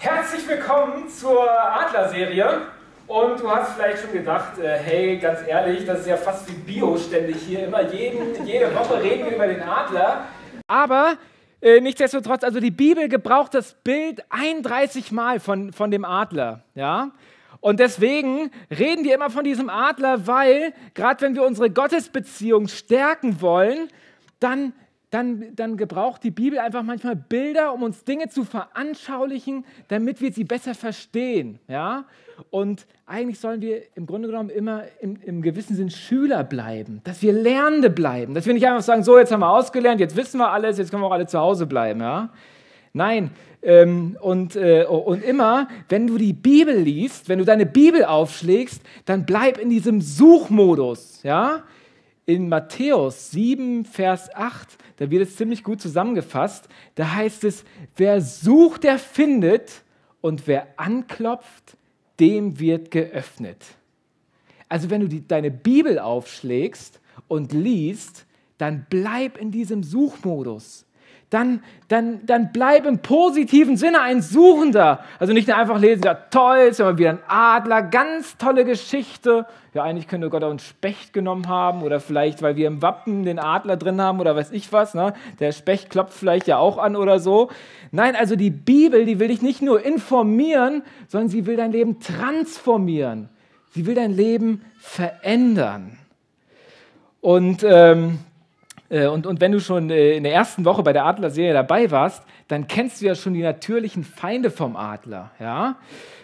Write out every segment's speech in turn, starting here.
Herzlich willkommen zur Adler-Serie. Und du hast vielleicht schon gedacht, hey, ganz ehrlich, das ist ja fast wie Bio ständig hier. Immer jede Woche reden wir über den Adler. Aber nichtsdestotrotz, also die Bibel gebraucht das Bild 31 Mal von dem Adler. Ja? Und deswegen reden wir immer von diesem Adler, weil gerade wenn wir unsere Gottesbeziehung stärken wollen, dann gebraucht die Bibel einfach manchmal Bilder, um uns Dinge zu veranschaulichen, damit wir sie besser verstehen. Ja? Und eigentlich sollen wir im Grunde genommen immer im gewissen Sinn Schüler bleiben, dass wir Lernende bleiben, dass wir nicht einfach sagen, so, jetzt haben wir ausgelernt, jetzt wissen wir alles, jetzt können wir auch alle zu Hause bleiben. Ja? Nein, und immer, wenn du die Bibel liest, wenn du deine Bibel aufschlägst, dann bleib in diesem Suchmodus. Ja? In Matthäus 7, Vers 8, da wird es ziemlich gut zusammengefasst, da heißt es, wer sucht, der findet und wer anklopft, dem wird geöffnet. Also wenn du deine Bibel aufschlägst und liest, dann bleib in diesem Suchmodus. Dann bleib im positiven Sinne ein Suchender. Also nicht nur einfach lesen, ja toll, jetzt haben wir wieder ein Adler, ganz tolle Geschichte. Ja, eigentlich könnte Gott auch einen Specht genommen haben oder vielleicht, weil wir im Wappen den Adler drin haben oder weiß ich was. Ne? Der Specht klopft vielleicht ja auch an oder so. Nein, also die Bibel, die will dich nicht nur informieren, sondern sie will dein Leben transformieren. Sie will dein Leben verändern. Und wenn du schon in der ersten Woche bei der Adler-Serie dabei warst, dann kennst du ja schon die natürlichen Feinde vom Adler. Ja?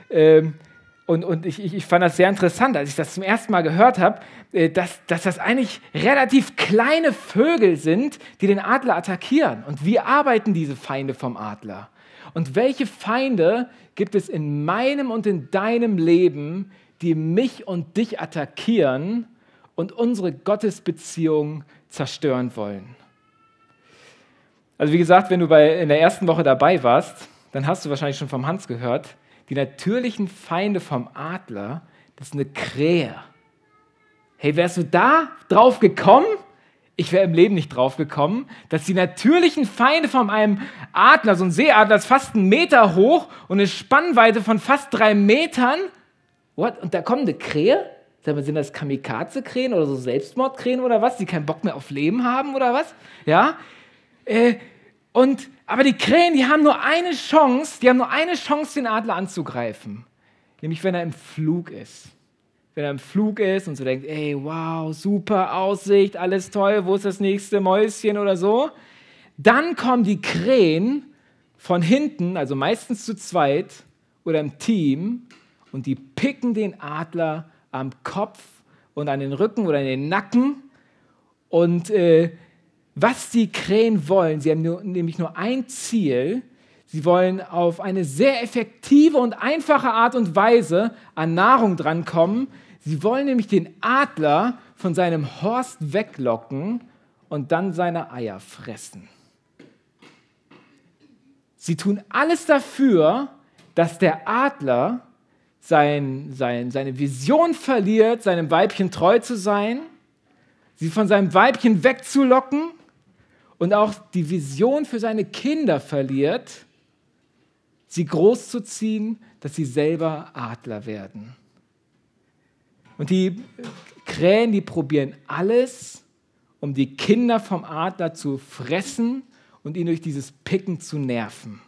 Und ich fand das sehr interessant, als ich das zum ersten Mal gehört habe, dass das eigentlich relativ kleine Vögel sind, die den Adler attackieren. Und wie arbeiten diese Feinde vom Adler? Und welche Feinde gibt es in meinem und in deinem Leben, die mich und dich attackieren und unsere Gottesbeziehung zerstören wollen? Also wie gesagt, wenn du in der ersten Woche dabei warst, dann hast du wahrscheinlich schon vom Hans gehört, die natürlichen Feinde vom Adler, das ist eine Krähe. Hey, wärst du da drauf gekommen? Ich wäre im Leben nicht drauf gekommen, dass die natürlichen Feinde von einem Adler, so ein Seeadler ist fast 1 Meter hoch und eine Spannweite von fast 3 Metern. What? Und da kommt eine Krähe? Sind das Kamikaze-Krähen oder so Selbstmordkrähen oder was, die keinen Bock mehr auf Leben haben oder was? Ja? Aber die Krähen, die haben nur eine Chance, den Adler anzugreifen. Nämlich, wenn er im Flug ist. Wenn er im Flug ist und so denkt, ey, wow, super Aussicht, alles toll, wo ist das nächste Mäuschen oder so? Dann kommen die Krähen von hinten, also meistens zu zweit oder im Team, und die picken den Adler am Kopf und an den Rücken oder in den Nacken. Und was die Krähen wollen, sie haben nämlich nur ein Ziel, sie wollen auf eine sehr effektive und einfache Art und Weise an Nahrung drankommen. Sie wollen nämlich den Adler von seinem Horst weglocken und dann seine Eier fressen. Sie tun alles dafür, dass der Adler seine Vision verliert, seinem Weibchen treu zu sein, sie von seinem Weibchen wegzulocken und auch die Vision für seine Kinder verliert, sie großzuziehen, dass sie selber Adler werden. Und die Krähen, die probieren alles, um die Kinder vom Adler zu fressen und ihn durch dieses Picken zu nerven.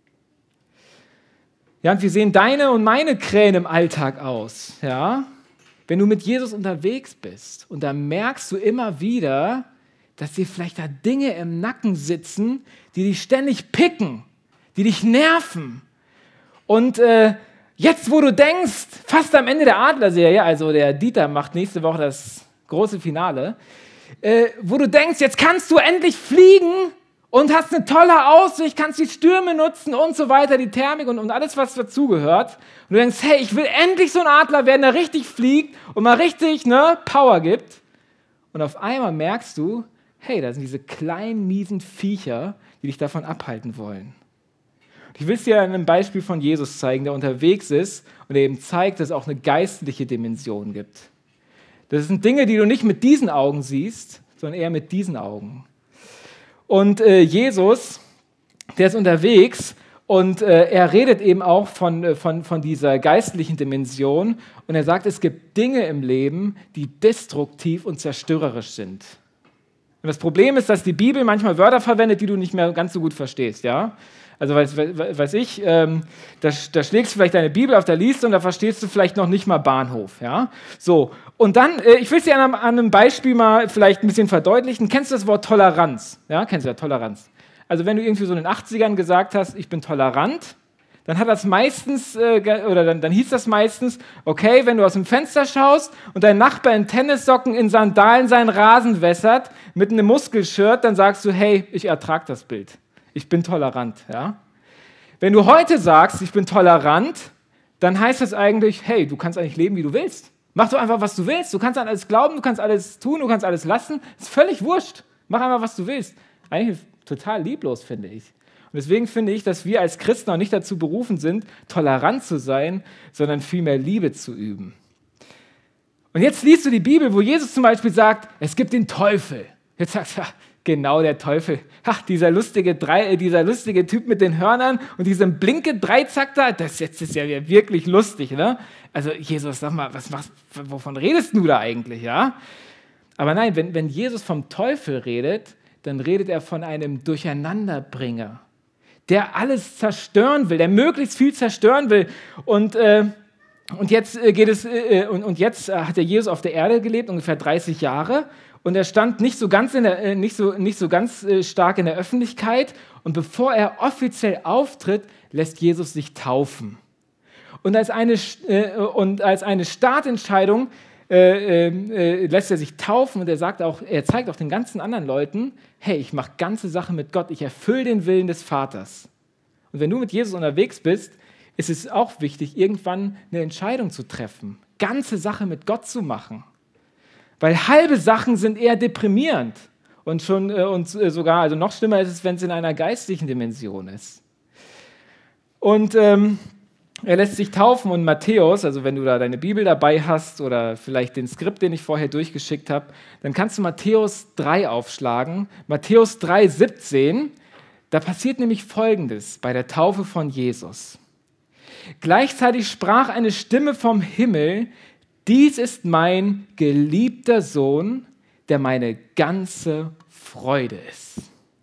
Ja, und wir sehen deine und meine Krähen im Alltag aus. Ja? Wenn du mit Jesus unterwegs bist und da merkst du immer wieder, dass dir vielleicht da Dinge im Nacken sitzen, die dich ständig picken, die dich nerven. Und jetzt, wo du denkst, fast am Ende der Adler-Serie, also der Dieter macht nächste Woche das große Finale, wo du denkst, jetzt kannst du endlich fliegen und hast eine tolle Aussicht, kannst die Stürme nutzen und so weiter, die Thermik und alles, was dazugehört. Und du denkst, hey, ich will endlich so ein Adler werden, der richtig fliegt und mal richtig Power gibt. Und auf einmal merkst du, hey, da sind diese kleinen, miesen Viecher, die dich davon abhalten wollen. Ich will es dir an einem Beispiel von Jesus zeigen, der unterwegs ist und der eben zeigt, dass es auch eine geistliche Dimension gibt. Das sind Dinge, die du nicht mit diesen Augen siehst, sondern eher mit diesen Augen. Und Jesus, der ist unterwegs Und er redet eben auch von dieser geistlichen Dimension. Und er sagt, es gibt Dinge im Leben, die destruktiv und zerstörerisch sind. Und das Problem ist, dass die Bibel manchmal Wörter verwendet, die du nicht mehr ganz so gut verstehst, ja? Also weiß ich, da schlägst du vielleicht deine Bibel auf, da liest du und da verstehst du vielleicht noch nicht mal Bahnhof, ja? So, und dann, ich will es dir an einem Beispiel mal vielleicht ein bisschen verdeutlichen. Kennst du das Wort Toleranz? Ja, kennst du ja, Toleranz. Also wenn du irgendwie so in den 80ern gesagt hast, ich bin tolerant, dann hat das meistens, dann hieß das meistens, okay, wenn du aus dem Fenster schaust und dein Nachbar in Tennissocken, in Sandalen seinen Rasen wässert, mit einem Muskelshirt, dann sagst du, hey, ich ertrage das Bild. Ich bin tolerant. Ja? Wenn du heute sagst, ich bin tolerant, dann heißt das eigentlich, hey, du kannst eigentlich leben, wie du willst. Mach doch einfach, was du willst. Du kannst an alles glauben, du kannst alles tun, du kannst alles lassen. Ist völlig wurscht. Mach einfach, was du willst. Eigentlich total lieblos, finde ich. Und deswegen finde ich, dass wir als Christen auch nicht dazu berufen sind, tolerant zu sein, sondern vielmehr Liebe zu üben. Und jetzt liest du die Bibel, wo Jesus zum Beispiel sagt, es gibt den Teufel. Jetzt sagst du, genau der Teufel. Ach, dieser lustige Typ mit den Hörnern und diesem blinke Dreizack da, das ist ja wirklich lustig, ne? Also Jesus, sag mal, wovon redest du da eigentlich, ja? Aber nein, wenn Jesus vom Teufel redet, dann redet er von einem Durcheinanderbringer, der alles zerstören will, der möglichst viel zerstören will. Und jetzt hat der Jesus auf der Erde gelebt, ungefähr 30 Jahre, und er stand nicht so ganz stark in der Öffentlichkeit. Und bevor er offiziell auftritt, lässt Jesus sich taufen. Und als eine Startentscheidung lässt er sich taufen, und er zeigt auch den ganzen anderen Leuten, hey, ich mache ganze Sache mit Gott, ich erfülle den Willen des Vaters. Und wenn du mit Jesus unterwegs bist, ist es auch wichtig, irgendwann eine Entscheidung zu treffen, ganze Sache mit Gott zu machen. Weil halbe Sachen sind eher deprimierend und sogar, also noch schlimmer ist es, wenn es in einer geistlichen Dimension ist. Und er lässt sich taufen, und Matthäus, also wenn du da deine Bibel dabei hast oder vielleicht den Skript, den ich vorher durchgeschickt habe, dann kannst du Matthäus 3 aufschlagen. Matthäus 3,17, da passiert nämlich Folgendes bei der Taufe von Jesus. Gleichzeitig sprach eine Stimme vom Himmel: Dies ist mein geliebter Sohn, der meine ganze Freude ist.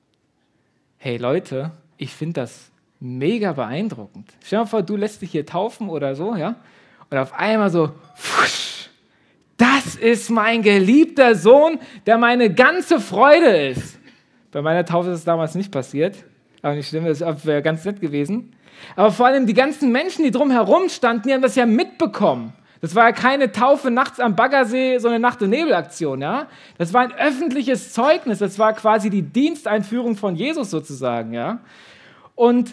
Hey Leute, ich finde das mega beeindruckend. Stell dir mal vor, du lässt dich hier taufen oder so, ja? Und auf einmal so, pfusch, das ist mein geliebter Sohn, der meine ganze Freude ist. Bei meiner Taufe ist es damals nicht passiert, aber nicht schlimm, das wäre ganz nett gewesen. Aber vor allem die ganzen Menschen, die drumherum standen, die haben das ja mitbekommen. Das war ja keine Taufe nachts am Baggersee, so eine Nacht- und Nebelaktion, ja? Das war ein öffentliches Zeugnis, das war quasi die Diensteinführung von Jesus sozusagen, ja? Und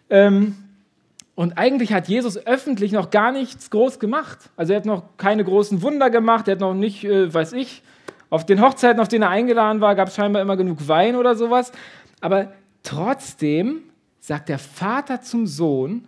eigentlich hat Jesus öffentlich noch gar nichts groß gemacht. Also er hat noch keine großen Wunder gemacht, er hat noch nicht, auf den Hochzeiten, auf denen er eingeladen war, gab es scheinbar immer genug Wein oder sowas. Aber trotzdem sagt der Vater zum Sohn,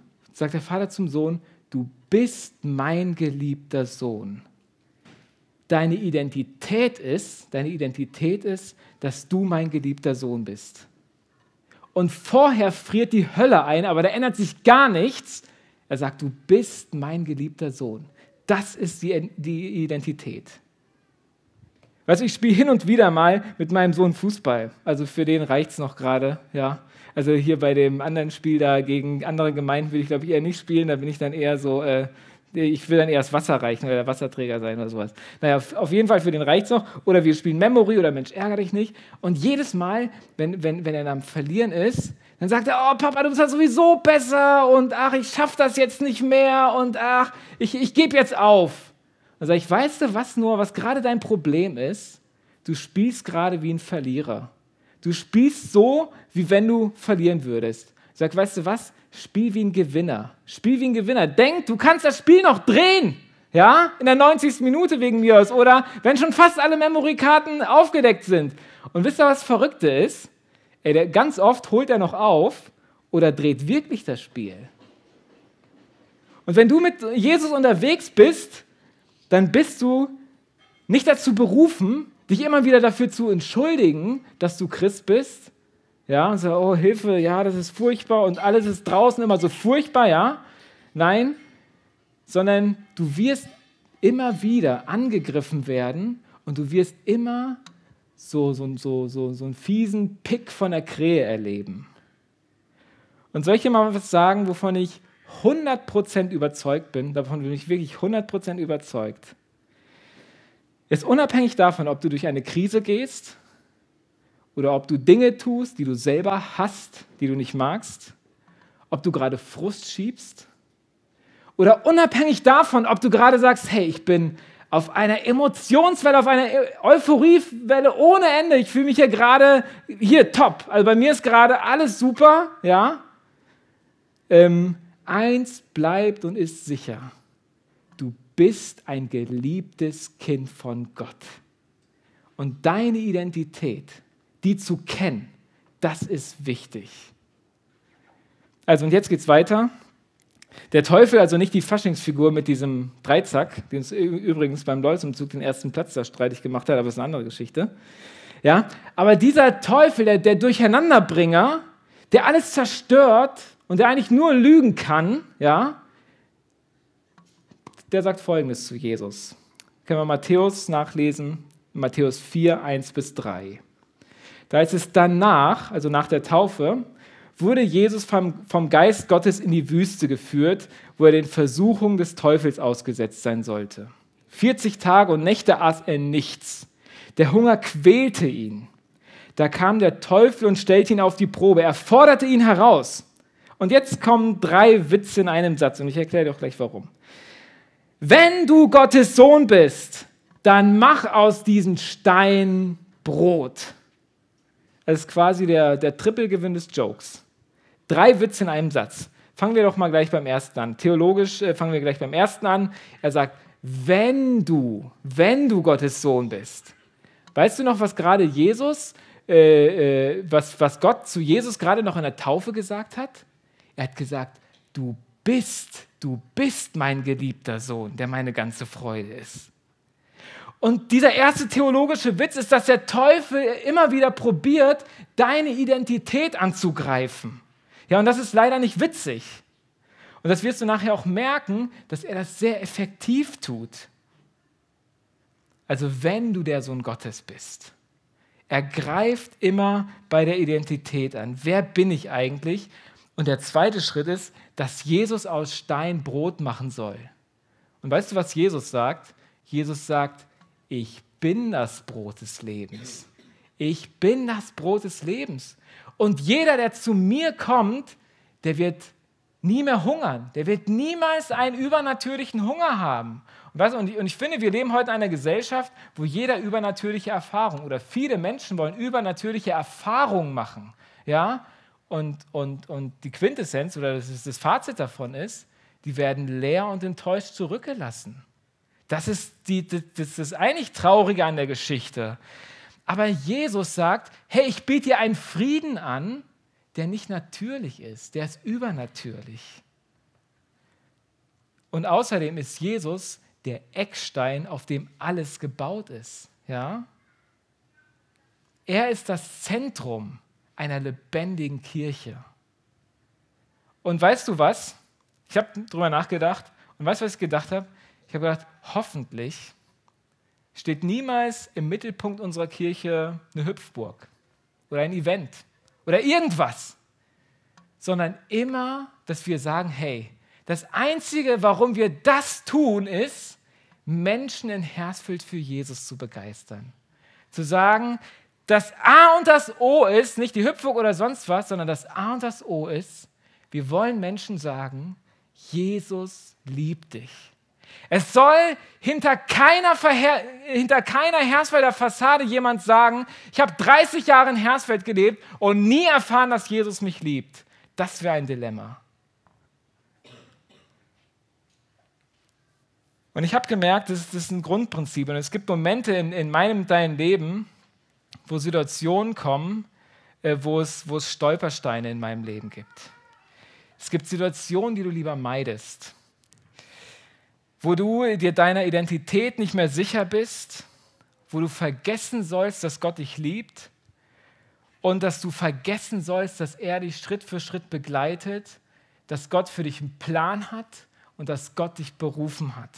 du bist mein geliebter Sohn. Deine Identität ist, dass du mein geliebter Sohn bist. Und vorher friert die Hölle ein, aber da ändert sich gar nichts. Er sagt, du bist mein geliebter Sohn. Das ist die Identität. Weißt du, ich spiele hin und wieder mal mit meinem Sohn Fußball. Also für den reicht es noch gerade, ja. Also hier bei dem anderen Spiel da gegen andere Gemeinden will ich, glaube ich, eher nicht spielen. Da bin ich dann eher so, ich will dann eher das Wasser reichen oder der Wasserträger sein oder sowas. Naja, auf jeden Fall für den reicht es noch. Oder wir spielen Memory oder Mensch, ärgere dich nicht. Und jedes Mal, wenn er am Verlieren ist, dann sagt er, oh Papa, du bist ja sowieso besser und ach, ich schaffe das jetzt nicht mehr und ach, ich gebe jetzt auf. Dann sage ich, weißt du was gerade dein Problem ist? Du spielst gerade wie ein Verlierer. Du spielst so, wie wenn du verlieren würdest. Ich sage, weißt du was? Spiel wie ein Gewinner. Spiel wie ein Gewinner. Denk, du kannst das Spiel noch drehen. Ja? In der 90. Minute wegen mir aus. Oder wenn schon fast alle Memory-Karten aufgedeckt sind. Und wisst ihr, was Verrückte ist? Ganz oft holt er noch auf oder dreht wirklich das Spiel. Und wenn du mit Jesus unterwegs bist, dann bist du nicht dazu berufen, dich immer wieder dafür zu entschuldigen, dass du Christ bist, Ja, und so, oh Hilfe, ja, das ist furchtbar und alles ist draußen immer so furchtbar, ja. Nein, sondern du wirst immer wieder angegriffen werden und du wirst immer so einen fiesen Pick von der Krähe erleben. Und soll ich dir mal was sagen, wovon ich 100% überzeugt bin, davon bin ich wirklich 100% überzeugt, ist unabhängig davon, ob du durch eine Krise gehst oder ob du Dinge tust, die du selber hasst, die du nicht magst, ob du gerade Frust schiebst oder unabhängig davon, ob du gerade sagst, hey, ich bin auf einer Emotionswelle, auf einer Euphoriewelle ohne Ende, ich fühle mich hier gerade, hier top, also bei mir ist gerade alles super, ja. Eins bleibt und ist sicher, du bist ein geliebtes Kind von Gott. Und deine Identität, die zu kennen, das ist wichtig. Also und jetzt geht's weiter. Der Teufel, also nicht die Faschingsfigur mit diesem Dreizack, den es übrigens beim LOL-Umzug den ersten Platz da streitig gemacht hat, aber das ist eine andere Geschichte. Ja? Aber dieser Teufel, der Durcheinanderbringer, der alles zerstört und der eigentlich nur lügen kann, ja, der sagt Folgendes zu Jesus. Können wir Matthäus nachlesen, Matthäus 4, 1-3. Da heißt es danach, also nach der Taufe, wurde Jesus vom Geist Gottes in die Wüste geführt, wo er den Versuchungen des Teufels ausgesetzt sein sollte. 40 Tage und Nächte aß er nichts. Der Hunger quälte ihn. Da kam der Teufel und stellte ihn auf die Probe. Er forderte ihn heraus. Und jetzt kommen 3 Witze in einem Satz und ich erkläre dir auch gleich warum. Wenn du Gottes Sohn bist, dann mach aus diesen Steinen Brot. Das ist quasi der Trippelgewinn des Jokes. 3 Witze in einem Satz. Fangen wir doch mal gleich beim ersten an. Theologisch fangen wir gleich beim ersten an. Er sagt, wenn du Gottes Sohn bist. Weißt du noch, was gerade Jesus, was Gott zu Jesus gerade noch in der Taufe gesagt hat? Er hat gesagt, du bist mein geliebter Sohn, der meine ganze Freude ist. Und dieser erste theologische Witz ist, dass der Teufel immer wieder probiert, deine Identität anzugreifen. Ja, und das ist leider nicht witzig. Und das wirst du nachher auch merken, dass er das sehr effektiv tut. Also wenn du der Sohn Gottes bist, er greift immer bei der Identität an. Wer bin ich eigentlich? Und der zweite Schritt ist, dass Jesus aus Stein Brot machen soll. Und weißt du, was Jesus sagt? Jesus sagt, ich bin das Brot des Lebens. Ich bin das Brot des Lebens. Und jeder, der zu mir kommt, der wird nie mehr hungern. Der wird niemals einen übernatürlichen Hunger haben. Und ich finde, wir leben heute in einer Gesellschaft, wo jeder übernatürliche Erfahrungen oder viele Menschen wollen übernatürliche Erfahrungen machen. Ja? Und die Quintessenz oder das Fazit davon ist, die werden leer und enttäuscht zurückgelassen. Das ist eigentlich Traurige an der Geschichte. Aber Jesus sagt, hey, ich biete dir einen Frieden an, der nicht natürlich ist, der ist übernatürlich. Und außerdem ist Jesus der Eckstein, auf dem alles gebaut ist. Ja? Er ist das Zentrum einer lebendigen Kirche. Und weißt du was? Ich habe darüber nachgedacht und weißt du, was ich gedacht habe? Ich habe gedacht, hoffentlich steht niemals im Mittelpunkt unserer Kirche eine Hüpfburg oder ein Event oder irgendwas, sondern immer, dass wir sagen, hey, das Einzige, warum wir das tun, ist, Menschen in Hersfeld für Jesus zu begeistern. Zu sagen, das A und das O ist, nicht die Hüpfburg oder sonst was, sondern das A und das O ist, wir wollen Menschen sagen, Jesus liebt dich. Es soll hinter keiner Hersfelder Fassade jemand sagen, ich habe 30 Jahre in Hersfeld gelebt und nie erfahren, dass Jesus mich liebt. Das wäre ein Dilemma. Und ich habe gemerkt, das ist ein Grundprinzip. Und es gibt Momente in meinem, deinem Leben, wo Situationen kommen, wo es Stolpersteine in meinem Leben gibt. Es gibt Situationen, die du lieber meidest, wo du dir deiner Identität nicht mehr sicher bist, wo du vergessen sollst, dass Gott dich liebt und dass du vergessen sollst, dass er dich Schritt für Schritt begleitet, dass Gott für dich einen Plan hat und dass Gott dich berufen hat.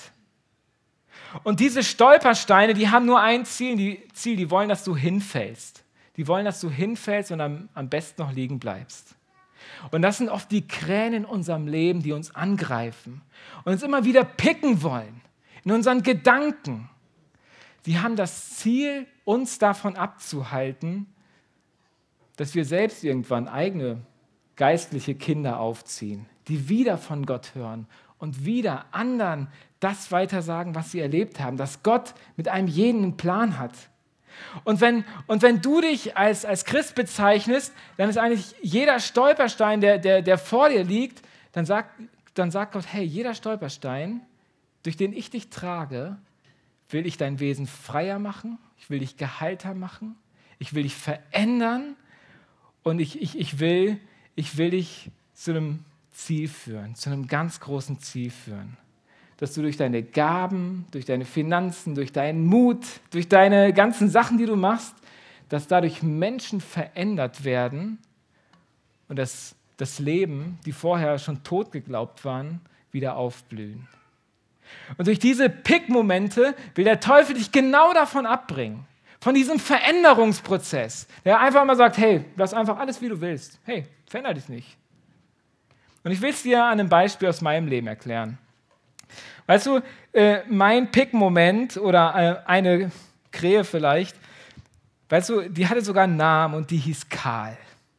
Und diese Stolpersteine, die haben nur ein Ziel, die wollen, dass du hinfällst. Die wollen, dass du hinfällst und am besten noch liegen bleibst. Und das sind oft die Krähen in unserem Leben, die uns angreifen und uns immer wieder picken wollen, in unseren Gedanken. Sie haben das Ziel, uns davon abzuhalten, dass wir selbst irgendwann eigene geistliche Kinder aufziehen, die wieder von Gott hören und wieder anderen das weitersagen, was sie erlebt haben, dass Gott mit einem jeden einen Plan hat. Und wenn du dich als Christ bezeichnest, dann ist eigentlich jeder Stolperstein, der vor dir liegt, dann sagt Gott, hey, jeder Stolperstein, durch den ich dich trage, will ich dein Wesen freier machen, ich will dich geheilter machen, ich will dich verändern und ich will dich zu einem Ziel führen, zu einem ganz großen Ziel führen. Dass du durch deine Gaben, durch deine Finanzen, durch deinen Mut, durch deine ganzen Sachen, die du machst, dass dadurch Menschen verändert werden und dass das Leben, die vorher schon tot geglaubt waren, wieder aufblühen. Und durch diese Pick-Momente will der Teufel dich genau davon abbringen, von diesem Veränderungsprozess, der einfach mal sagt, hey, lass einfach alles, wie du willst. Hey, veränder dich nicht. Und ich will es dir an einem Beispiel aus meinem Leben erklären. Weißt du, mein Pick-Moment oder eine Krähe vielleicht, weißt du, die hatte sogar einen Namen und die hieß Karl.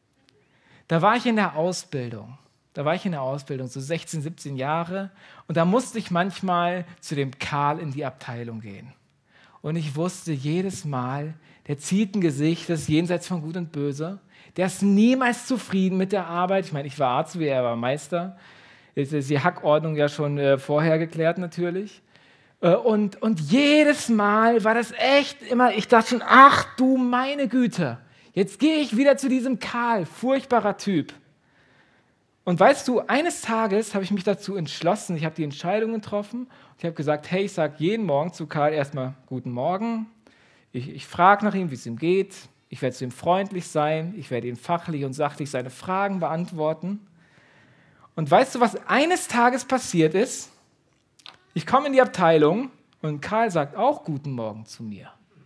Da war ich in der Ausbildung, so 16, 17 Jahre und da musste ich manchmal zu dem Karl in die Abteilung gehen. Und ich wusste jedes Mal, der zieht ein Gesicht, das ist jenseits von Gut und Böse, der ist niemals zufrieden mit der Arbeit. Ich meine, ich war Arzt, wie er war Meister. Jetzt ist die Hackordnung ja schon vorher geklärt natürlich. Und jedes Mal war das echt immer, ich dachte schon, ach du meine Güte, jetzt gehe ich wieder zu diesem Karl, furchtbarer Typ. Und weißt du, eines Tages habe ich mich dazu entschlossen, ich habe die Entscheidung getroffen und ich habe gesagt, hey, ich sage jeden Morgen zu Karl erstmal Guten Morgen, ich frage nach ihm, wie es ihm geht, ich werde zu ihm freundlich sein, ich werde ihm fachlich und sachlich seine Fragen beantworten. Und weißt du, was eines Tages passiert ist? Ich komme in die Abteilung und Karl sagt auch Guten Morgen zu mir.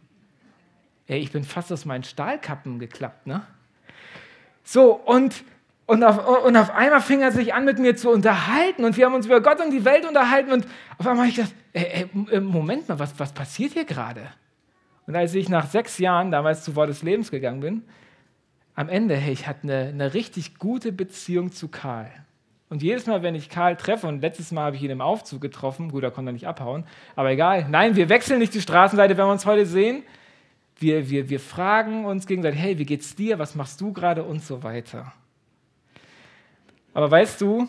Ey, ich bin fast aus meinen Stahlkappen geklappt, ne? So, und auf einmal fing er sich an, mit mir zu unterhalten und wir haben uns über Gott und die Welt unterhalten und auf einmal habe ich gedacht, Moment mal, was passiert hier gerade? Und als ich nach 6 Jahren damals zu Wort des Lebens gegangen bin, am Ende, hey, ich hatte eine richtig gute Beziehung zu Karl. Und jedes Mal, wenn ich Karl treffe, und letztes Mal habe ich ihn im Aufzug getroffen, gut, da konnte er nicht abhauen, aber egal, nein, wir wechseln nicht die Straßenseite, wenn wir uns heute sehen. Wir fragen uns gegenseitig, hey, wie geht's dir, was machst du gerade und so weiter. Aber weißt du,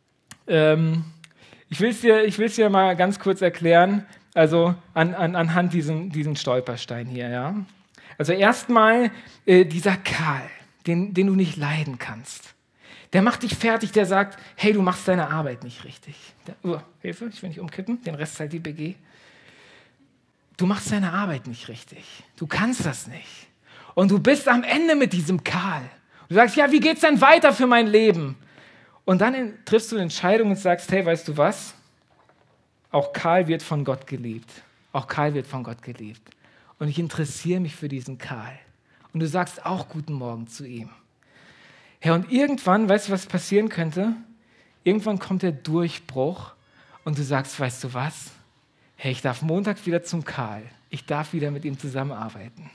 ich will es dir mal ganz kurz erklären, also anhand diesen Stolperstein hier. Ja? Also erstmal dieser Karl, den du nicht leiden kannst. Der macht dich fertig, der sagt, hey, du machst deine Arbeit nicht richtig. Hilfe, ich will nicht umkippen, den Rest halt die BG. Du machst deine Arbeit nicht richtig. Du kannst das nicht. Und du bist am Ende mit diesem Karl. Du sagst, ja, wie geht's denn weiter für mein Leben? Und dann triffst du eine Entscheidung und sagst, hey, weißt du was? Auch Karl wird von Gott geliebt. Auch Karl wird von Gott geliebt. Und ich interessiere mich für diesen Karl. Und du sagst auch Guten Morgen zu ihm. Ja, und irgendwann, weißt du, was passieren könnte? Irgendwann kommt der Durchbruch und du sagst, weißt du was? Hey, ich darf Montag wieder zum Karl. Ich darf wieder mit ihm zusammenarbeiten.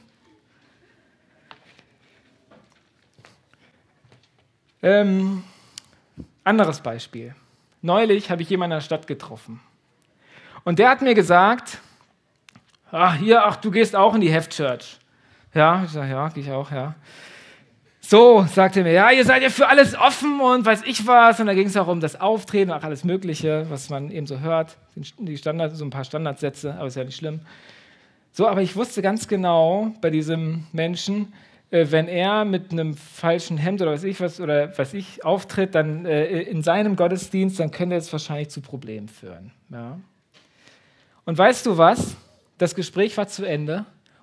Anderes Beispiel. Neulich habe ich jemanden in der Stadt getroffen. Und der hat mir gesagt, du gehst auch in die Heft-Church. Ja, ich sage, ja, gehe ich auch, ja. So, sagte er mir, ja, ihr seid ja für alles offen und weiß ich was. Und da ging es auch um das Auftreten, auch alles Mögliche, was man eben so hört. Die Standards, so ein paar Standardsätze, aber ist ja nicht schlimm. So, aber ich wusste ganz genau bei diesem Menschen, wenn er mit einem falschen Hemd oder was ich auftritt, dann in seinem Gottesdienst, dann könnte es wahrscheinlich zu Problemen führen. Ja. Und weißt du was? Das Gespräch war zu Ende. Und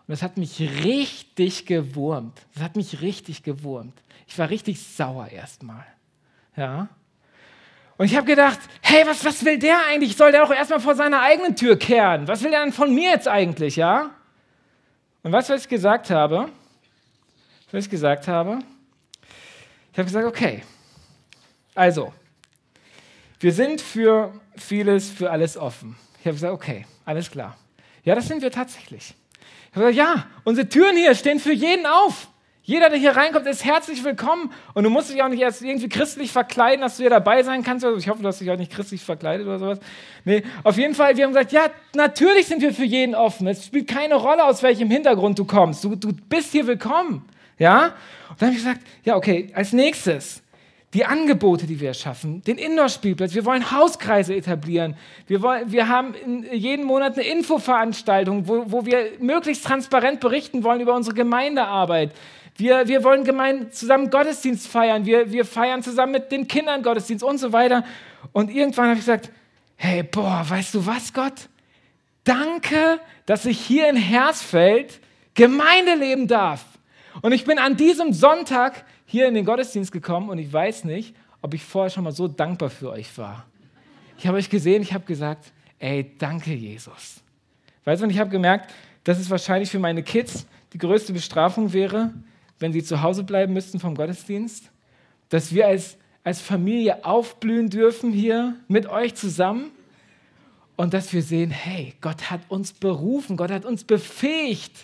das hat mich richtig gewurmt. Das hat mich richtig gewurmt. Ich war richtig sauer erstmal. Ja. Und ich habe gedacht, hey, was will der eigentlich? Soll der doch erstmal vor seiner eigenen Tür kehren? Was will der denn von mir jetzt eigentlich, ja? Und weißt du, was ich gesagt habe? Ich habe gesagt, okay, also, wir sind für vieles, für alles offen. Ich habe gesagt, okay, alles klar. Ja, das sind wir tatsächlich. Ich habe gesagt, ja, unsere Türen hier stehen für jeden auf. Jeder, der hier reinkommt, ist herzlich willkommen. Und du musst dich auch nicht erst irgendwie christlich verkleiden, dass du hier dabei sein kannst. Also ich hoffe, du hast dich auch nicht christlich verkleidet oder sowas. Nee, auf jeden Fall, wir haben gesagt, ja, natürlich sind wir für jeden offen. Es spielt keine Rolle, aus welchem Hintergrund du kommst. Du bist hier willkommen. Ja? Und dann habe ich gesagt, ja, okay, als nächstes die Angebote, die wir schaffen, den Indoor-Spielplatz. Wir wollen Hauskreise etablieren. Wir haben jeden Monat eine Infoveranstaltung, wo wir möglichst transparent berichten wollen über unsere Gemeindearbeit. Wir wollen zusammen Gottesdienst feiern. Wir feiern zusammen mit den Kindern Gottesdienst und so weiter. Und irgendwann habe ich gesagt, hey, weißt du was, Gott? Danke, dass ich hier in Hersfeld Gemeinde leben darf. Und ich bin an diesem Sonntag hier in den Gottesdienst gekommen und ich weiß nicht, ob ich vorher schon mal so dankbar für euch war. Ich habe euch gesehen, ich habe gesagt, ey, danke Jesus. Weißt du, und ich habe gemerkt, dass es wahrscheinlich für meine Kids die größte Bestrafung wäre, wenn sie zu Hause bleiben müssten vom Gottesdienst, dass wir als Familie aufblühen dürfen hier mit euch zusammen und dass wir sehen, hey, Gott hat uns berufen, Gott hat uns befähigt.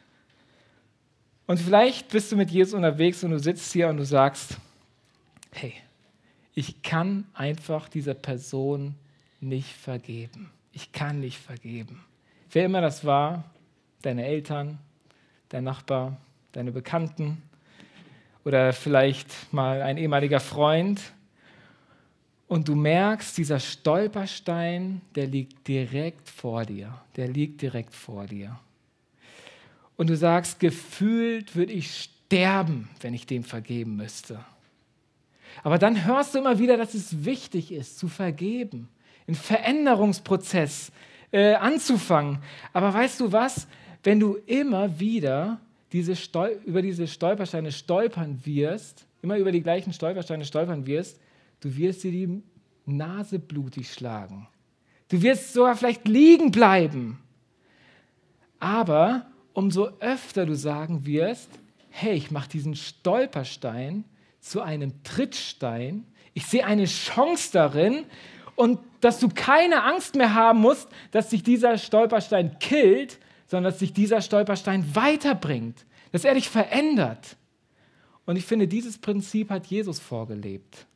Und vielleicht bist du mit Jesus unterwegs und du sitzt hier und du sagst, hey, ich kann einfach dieser Person nicht vergeben. Ich kann nicht vergeben. Wer immer das war, deine Eltern, dein Nachbar, deine Bekannten oder vielleicht mal ein ehemaliger Freund. Und du merkst, dieser Stolperstein, der liegt direkt vor dir. Der liegt direkt vor dir. Und du sagst, gefühlt würde ich sterben, wenn ich dem vergeben müsste. Aber dann hörst du immer wieder, dass es wichtig ist, zu vergeben, einen Veränderungsprozess anzufangen. Aber weißt du was? Wenn du immer wieder über diese Stolpersteine stolpern wirst, immer über die gleichen Stolpersteine stolpern wirst, du wirst dir die Nase blutig schlagen. Du wirst sogar vielleicht liegen bleiben. Aber umso öfter du sagen wirst, hey, ich mache diesen Stolperstein zu einem Trittstein, ich sehe eine Chance darin und dass du keine Angst mehr haben musst, dass sich dieser Stolperstein killt, sondern dass sich dieser Stolperstein weiterbringt, dass er dich verändert. Und ich finde, dieses Prinzip hat Jesus vorgelebt.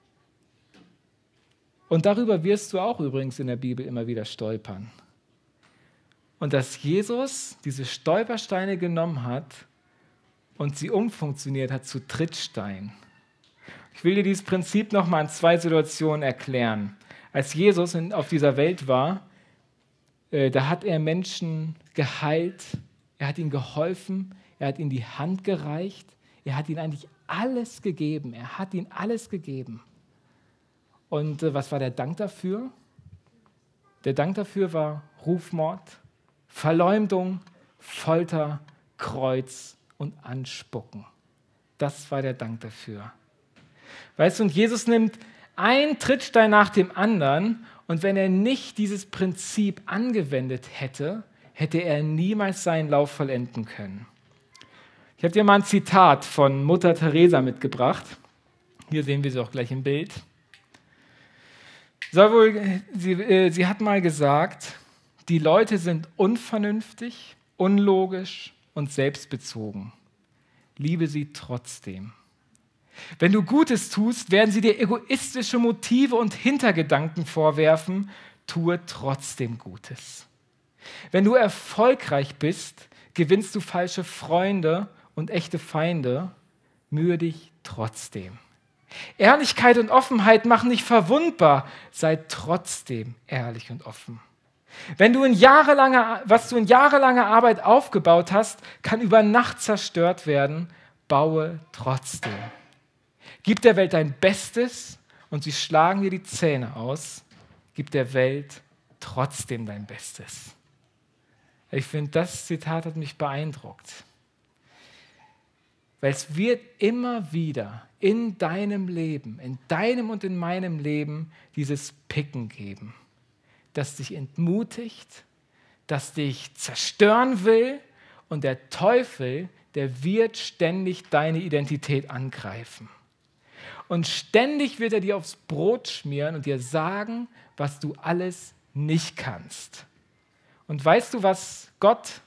Und darüber wirst du auch übrigens in der Bibel immer wieder stolpern. Und dass Jesus diese Stolpersteine genommen hat und sie umfunktioniert hat zu Trittsteinen. Ich will dir dieses Prinzip nochmal in 2 Situationen erklären. Als Jesus auf dieser Welt war, da hat er Menschen geheilt, er hat ihnen geholfen, er hat ihnen die Hand gereicht, er hat ihnen eigentlich alles gegeben, er hat ihnen alles gegeben. Und was war der Dank dafür? Der Dank dafür war Rufmord, Verleumdung, Folter, Kreuz und Anspucken. Das war der Dank dafür. Weißt du, und Jesus nimmt einen Trittstein nach dem anderen und wenn er nicht dieses Prinzip angewendet hätte, hätte er niemals seinen Lauf vollenden können. Ich habe dir mal ein Zitat von Mutter Teresa mitgebracht. Hier sehen wir sie auch gleich im Bild. Sie hat mal gesagt, die Leute sind unvernünftig, unlogisch und selbstbezogen. Liebe sie trotzdem. Wenn du Gutes tust, werden sie dir egoistische Motive und Hintergedanken vorwerfen. Tue trotzdem Gutes. Wenn du erfolgreich bist, gewinnst du falsche Freunde und echte Feinde. Mühe dich trotzdem. Ehrlichkeit und Offenheit machen dich verwundbar. Sei trotzdem ehrlich und offen. Was du in jahrelanger Arbeit aufgebaut hast, kann über Nacht zerstört werden. Baue trotzdem. Gib der Welt dein Bestes und sie schlagen dir die Zähne aus. Gib der Welt trotzdem dein Bestes. Ich finde, das Zitat hat mich beeindruckt. Weil es wird immer wieder in deinem Leben, in deinem und in meinem Leben dieses Picken geben, das dich entmutigt, das dich zerstören will, und der Teufel, der wird ständig deine Identität angreifen. Und ständig wird er dir aufs Brot schmieren und dir sagen, was du alles nicht kannst. Und weißt du, was Gott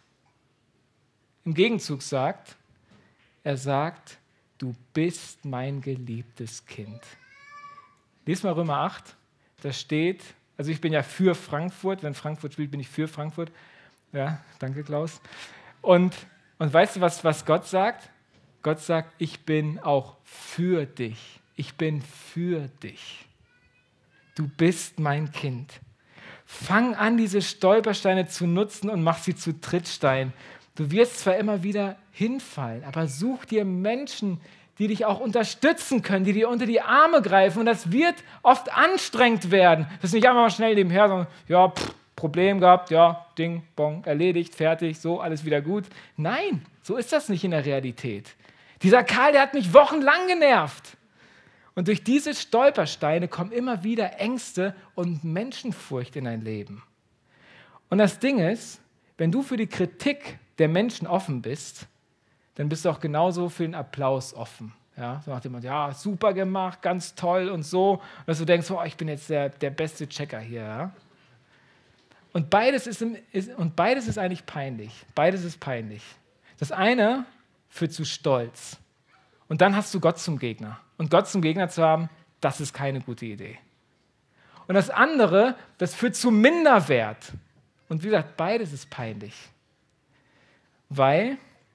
im Gegenzug sagt? Er sagt, du bist mein geliebtes Kind. Lies mal Römer 8, da steht, also ich bin ja für Frankfurt, wenn Frankfurt spielt, bin ich für Frankfurt. Ja, danke Klaus. Und weißt du, was Gott sagt? Gott sagt, ich bin auch für dich. Ich bin für dich. Du bist mein Kind. Fang an, diese Stolpersteine zu nutzen und mach sie zu Trittsteinen. Du wirst zwar immer wieder hinfallen, aber such dir Menschen, die dich auch unterstützen können, die dir unter die Arme greifen. Und das wird oft anstrengend werden. Das ist nicht einfach mal schnell nebenher, sondern ja, Problem gehabt, ja, Ding, Bong, erledigt, fertig, so, alles wieder gut. Nein, so ist das nicht in der Realität. Dieser Karl, der hat mich wochenlang genervt. Und durch diese Stolpersteine kommen immer wieder Ängste und Menschenfurcht in dein Leben. Und das Ding ist, wenn du für die Kritik der Menschen offen bist, dann bist du auch genauso für den Applaus offen. Ja, so nach dem Motto, ja, super gemacht, ganz toll und so. Und dass du denkst, oh, ich bin jetzt der beste Checker hier. Ja? Und beides ist eigentlich peinlich. Beides ist peinlich. Das eine führt zu Stolz. Und dann hast du Gott zum Gegner. Und Gott zum Gegner zu haben, das ist keine gute Idee. Und das andere, das führt zu Minderwert. Und wie gesagt, beides ist peinlich. Weil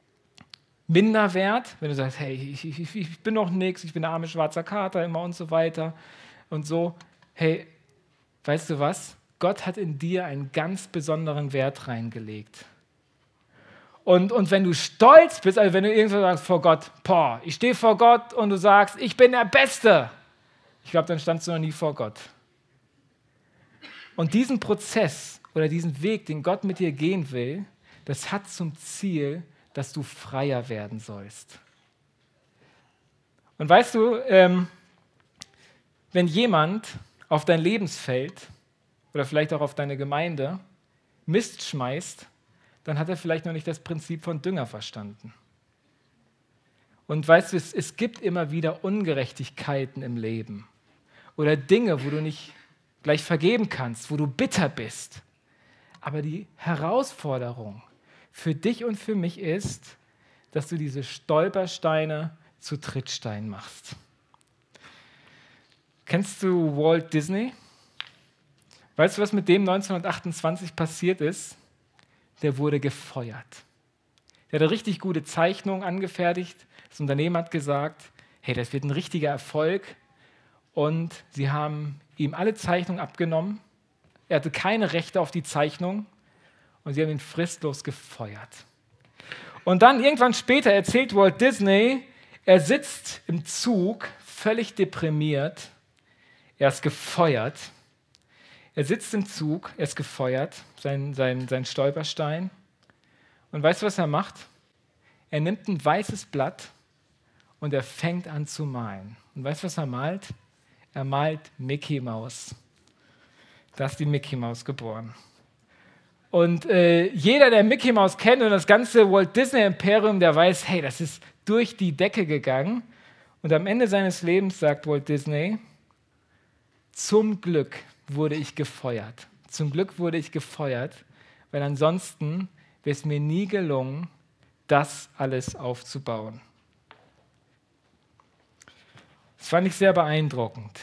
Minderwert, wenn du sagst, hey, ich bin doch nichts, ich bin der arme schwarzer Kater immer und so weiter und so. Hey, weißt du was? Gott hat in dir einen ganz besonderen Wert reingelegt. Und wenn du stolz bist, also wenn du irgendwo sagst vor Gott, ich stehe vor Gott und du sagst, ich bin der Beste, ich glaube, dann standst du noch nie vor Gott. Und diesen Prozess oder diesen Weg, den Gott mit dir gehen will, das hat zum Ziel, dass du freier werden sollst. Und weißt du, wenn jemand auf dein Lebensfeld oder vielleicht auch auf deine Gemeinde Mist schmeißt, dann hat er vielleicht noch nicht das Prinzip von Dünger verstanden. Und weißt du, es gibt immer wieder Ungerechtigkeiten im Leben oder Dinge, wo du nicht gleich vergeben kannst, wo du bitter bist. Aber die Herausforderung für dich und für mich ist, dass du diese Stolpersteine zu Trittsteinen machst. Kennst du Walt Disney? Weißt du, was mit dem 1928 passiert ist? Der wurde gefeuert. Der hat eine richtig gute Zeichnung angefertigt. Das Unternehmen hat gesagt, hey, das wird ein richtiger Erfolg. Und sie haben ihm alle Zeichnungen abgenommen. Er hatte keine Rechte auf die Zeichnung. Und sie haben ihn fristlos gefeuert. Und dann irgendwann später erzählt Walt Disney, er sitzt im Zug, völlig deprimiert. Er ist gefeuert. Er sitzt im Zug, er ist gefeuert, sein Stolperstein. Und weißt du, was er macht? Er nimmt ein weißes Blatt und er fängt an zu malen. Und weißt du, was er malt? Er malt Mickey Mouse. Da ist die Mickey Mouse geboren. Und jeder, der Mickey Mouse kennt und das ganze Walt Disney Imperium, der weiß, hey, das ist durch die Decke gegangen. Und am Ende seines Lebens sagt Walt Disney, zum Glück wurde ich gefeuert. Zum Glück wurde ich gefeuert, weil ansonsten wäre es mir nie gelungen, das alles aufzubauen. Das fand ich sehr beeindruckend.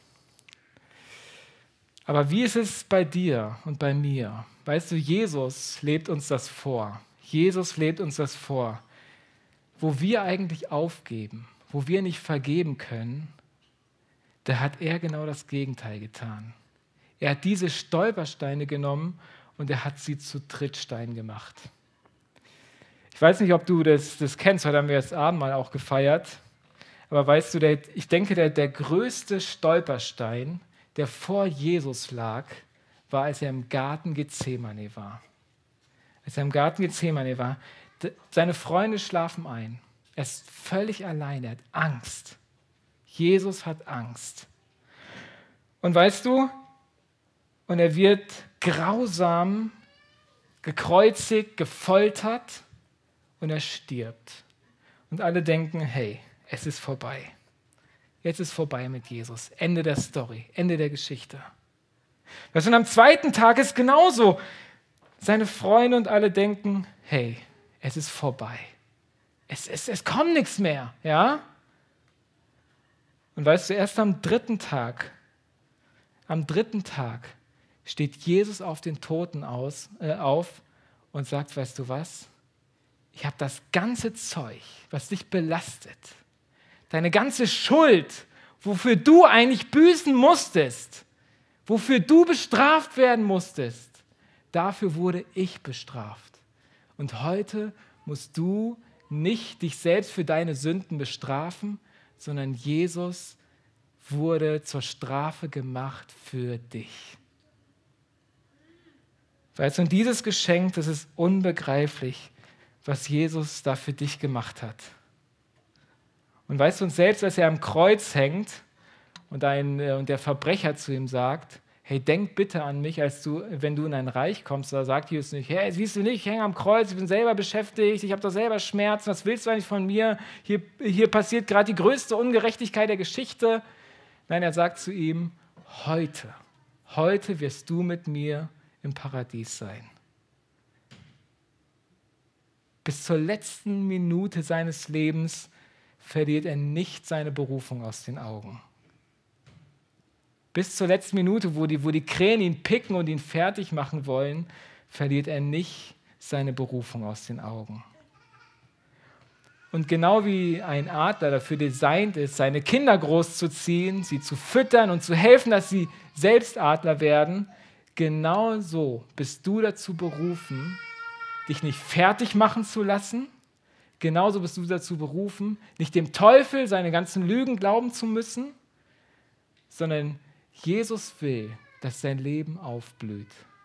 Aber wie ist es bei dir und bei mir? Weißt du, Jesus lebt uns das vor. Jesus lebt uns das vor. Wo wir eigentlich aufgeben, wo wir nicht vergeben können, da hat er genau das Gegenteil getan. Er hat diese Stolpersteine genommen und er hat sie zu Trittsteinen gemacht. Ich weiß nicht, ob du das kennst, heute haben wir das Abendmahl auch gefeiert, aber weißt du, ich denke, der größte Stolperstein, der vor Jesus lag, war, als er im Garten Gethsemane war. als er im Garten Gethsemane war, seine Freunde schlafen ein. Er ist völlig allein, er hat Angst. Jesus hat Angst. Und weißt du, und er wird grausam gekreuzigt, gefoltert und er stirbt. Und alle denken, hey, es ist vorbei. Jetzt ist vorbei mit Jesus. Ende der Story, Ende der Geschichte. Weißt du, und am zweiten Tag ist genauso. Seine Freunde und alle denken, hey, es ist vorbei. Es kommt nichts mehr. Ja? Und weißt du, erst am dritten Tag steht Jesus auf den Toten auf und sagt, weißt du was? Ich habe das ganze Zeug, was dich belastet, deine ganze Schuld, wofür du eigentlich büßen musstest, wofür du bestraft werden musstest, dafür wurde ich bestraft. Und heute musst du nicht dich selbst für deine Sünden bestrafen, sondern Jesus wurde zur Strafe gemacht für dich. Weißt du, und dieses Geschenk, das ist unbegreiflich, was Jesus da für dich gemacht hat. Und weißt du, und selbst als er am Kreuz hängt und der Verbrecher zu ihm sagt, hey, denk bitte an mich, wenn du in ein Reich kommst, da sagt Jesus nicht, hey, siehst du nicht, ich hänge am Kreuz, ich bin selber beschäftigt, ich habe doch selber Schmerzen, was willst du eigentlich von mir? Hier passiert gerade die größte Ungerechtigkeit der Geschichte. Nein, er sagt zu ihm, heute wirst du mit mir im Paradies sein. Bis zur letzten Minute seines Lebens verliert er nicht seine Berufung aus den Augen. Bis zur letzten Minute, wo die Krähen ihn picken und ihn fertig machen wollen, verliert er nicht seine Berufung aus den Augen. Und genau wie ein Adler dafür designt ist, seine Kinder großzuziehen, sie zu füttern und zu helfen, dass sie selbst Adler werden, genau so bist du dazu berufen, dich nicht fertig machen zu lassen. Genauso bist du dazu berufen, nicht dem Teufel seine ganzen Lügen glauben zu müssen, sondern Jesus will, dass dein Leben aufblüht.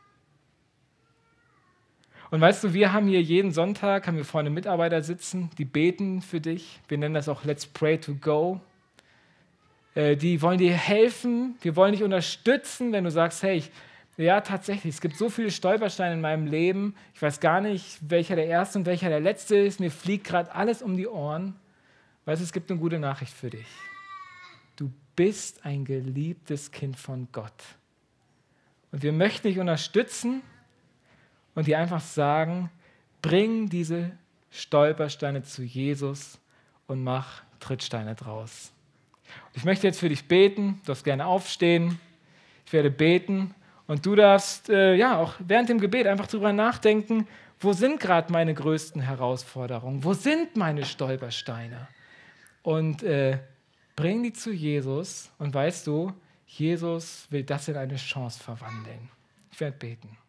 Und weißt du, wir haben hier jeden Sonntag, haben wir vorne Mitarbeiter sitzen, die beten für dich. Wir nennen das auch Let's Pray to Go. Die wollen dir helfen, wir wollen dich unterstützen, wenn du sagst, hey, ja, tatsächlich, es gibt so viele Stolpersteine in meinem Leben, ich weiß gar nicht, welcher der erste und welcher der letzte ist, mir fliegt gerade alles um die Ohren. Weißt du, es gibt eine gute Nachricht für dich. Du bist ein geliebtes Kind von Gott. Und wir möchten dich unterstützen und dir einfach sagen, bring diese Stolpersteine zu Jesus und mach Trittsteine draus. Und ich möchte jetzt für dich beten, du darfst gerne aufstehen, ich werde beten. Und du darfst auch während dem Gebet einfach darüber nachdenken, wo sind gerade meine größten Herausforderungen? Wo sind meine Stolpersteine? Und bring die zu Jesus und weißt du, Jesus will das in eine Chance verwandeln. Ich werde beten.